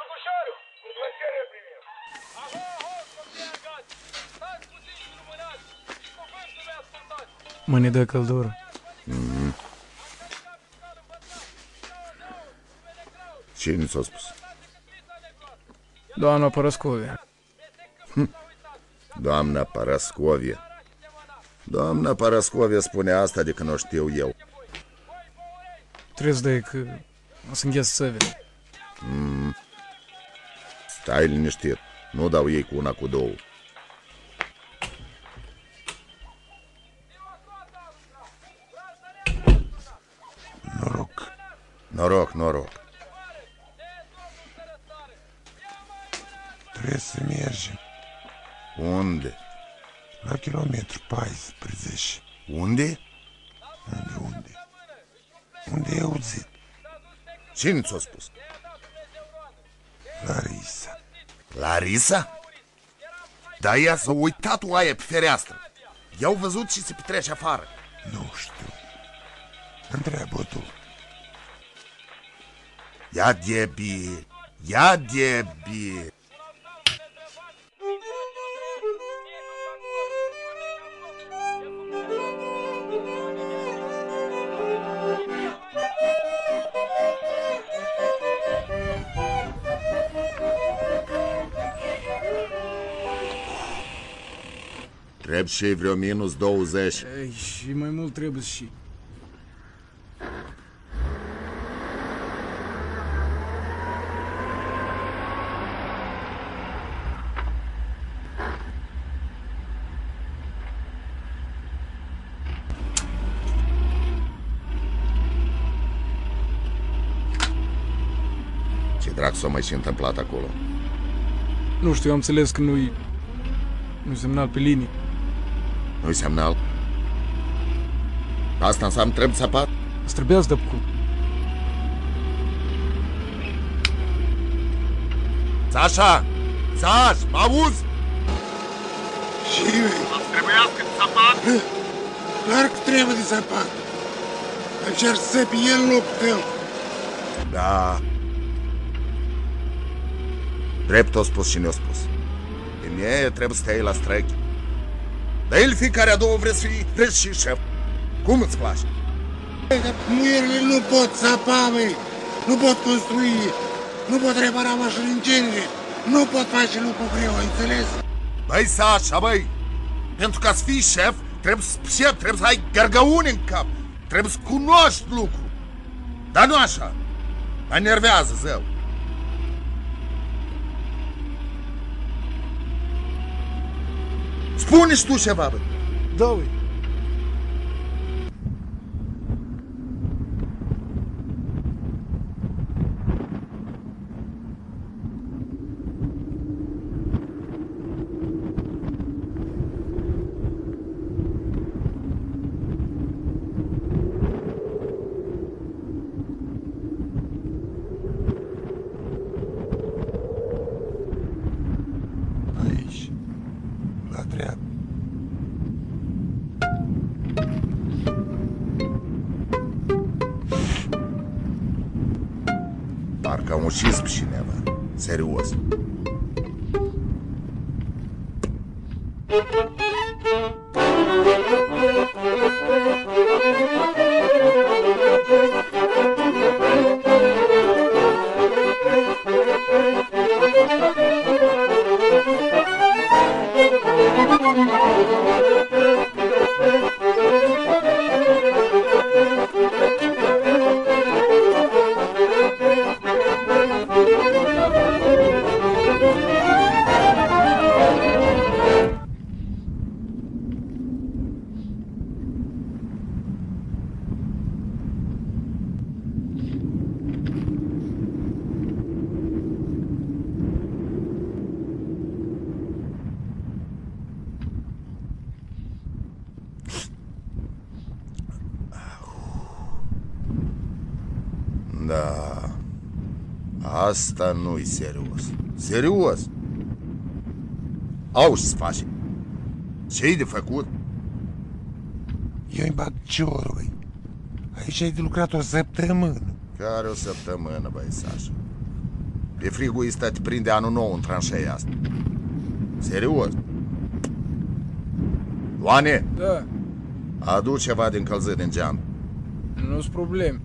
Drăgușoru! Cu plăcere primim! Aho, copii agați! Stați puțin și lumânați! Cuvântul mi-a ascultat! Mâine dă căldură. Cine ți-a spus? Doamna Parascovia. Doamna Parascovia. Doamna Parascovia spune asta de când o știu eu. Trebuie să dai că o să îngheț săvile. Stai liniștit. Nu dau ei cu una, cu două. Noroc. Noroc, noroc. Trebuie să mergem Unde? la kilometru 14. Unde? Unde? Unde ai auzit? Cine ți-a spus? Larisa. Larisa? Da, ea s-a uitat oaie pe fereastră. I-au văzut ce se petrece afară. Nu știu. Întreabă tu. Ia de bine, ia de bine. Trebuie și vreo minus 20. Ei, și mai mult trebuie și... Ce dracu s-a mai și întâmplat acolo? Nu știu, am înțeles că nu-i semnal pe linie. Nu-i semnal? Asta înseamnă trebuie să apar? Îți trebuia să dă cu... Sașa! Saș, mă auzi? Și Îți trebuiască să apar? clar că trebuie de săpat. Încerc să săpi el în locul tău. Da. Drept o spus și ne-o spus. Pe mie trebuie să te iei la străchi. Dar el fiecare a două vreți și șef. Cum îți place? Muierile nu pot săpa, măi. Nu pot construi. Nu pot repara mașini în genere. Nu pot face lucruri greu, ai înțeles? Băi, Sașa, băi! Pentru ca să fii șef, trebuie să ai gărgăuni în cap. Trebuie să cunoști lucru. Dar nu așa. Mă enervează, zău. Spune și tu ceva, bă. Da, ui. Aici. La dreapta. Parcă am ucis pe cineva. Serios. Da, asta nu-i serios. Serios. Auzi ce faci? Ce-i de făcut? Eu-i bag ciorul, băi. Aici ai de lucrat o săptămână. Care o săptămână, băi, Sașa? Pe frigul ăsta te prinde anul nou în tranșeia asta. Serios. Ioane, Da, adu ceva de încălzit din geam. nu-s probleme.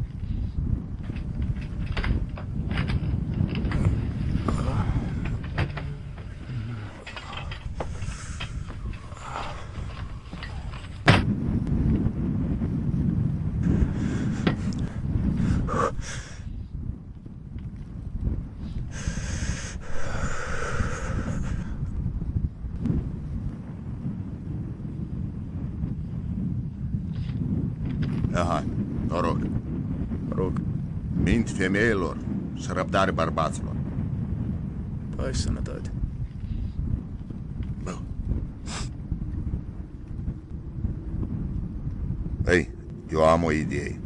Aha, noroc. Rog, Minte femeilor și răbdare bărbaților. pași și sănătate. Ei, eu am o idee.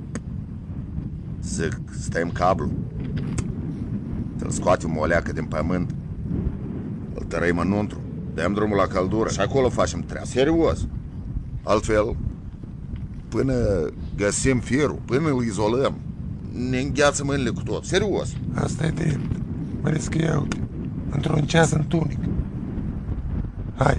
Zic, stăm cablu. Îl scoatem o leacă din pământ. Îl tărăim înăuntru. Dăm drumul la căldură și acolo facem treaba. Serios. Altfel, până găsim firul, până îl izolăm, ne îngheață mâinile cu tot. Serios. Asta e drept. Mă risc eu într-un ceas întunec. Hai.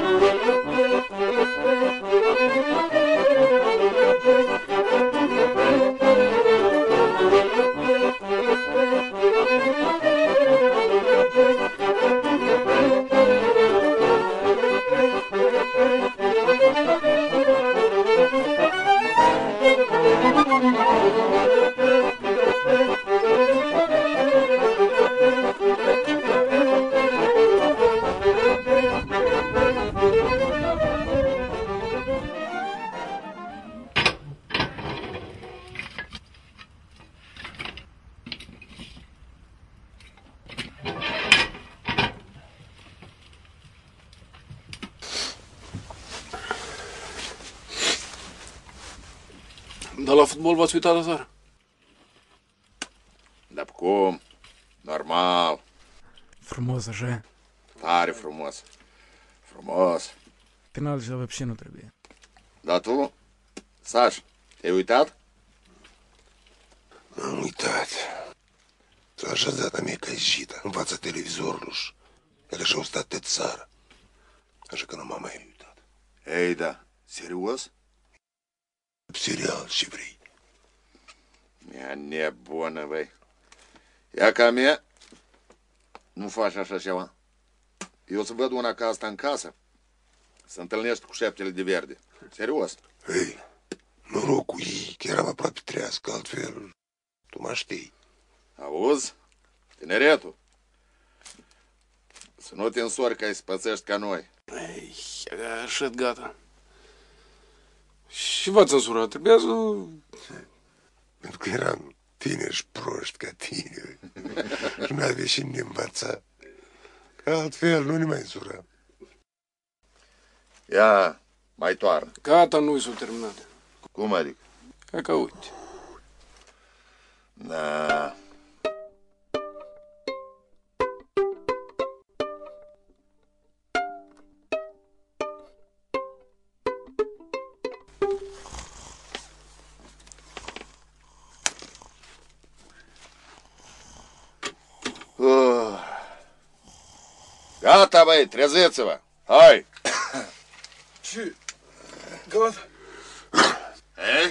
Dar la fotbal v-ați uitat aseară? Dar cum? Normal. Frumos așa. Tare frumos. Frumos. Penal și la вообще nu trebuie. Dar tu, Saș, te-ai uitat? Am uitat. S-a așezat amecăjită în fața televizorului și el așa-a stat de țară. Așa că nu m-am mai uitat. Ei, da. Serios? Serial și vrei. Ea nebună, băi. Ia ca mie, nu faci așa ceva. Eu să văd una ca asta în casă, să întâlnești cu șeptele de verde. Serios. Ei, norocul ei, că eram aproape trească, altfel tu mă știi. Auzi? Tineretul. Să nu te însori că ai să pățești ca noi. Ei, așa gata. Și v-ați însurat, trebuia să... Pentru că eram tineri și proști ca tine. Și n-avea și ne învăța. Că altfel nu ne mai însuram. Ia, mai toarnă. Gata, nu-i s-o terminat. Cum adică? Hai că uite. Da. Gata, băi, treziți-vă! Hai! Ce? Gata? Ei?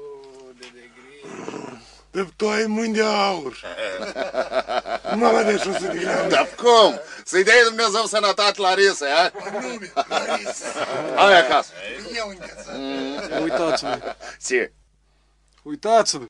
Dar tu ai mâini de aur. Mama de sus de grea. Dar cum? Să-i dai Dumnezeu sănătate la risă, a? Nume, Larisa. Hai acasă! Eu înghețat. Uitați-vă. Ție! Uitați-vă.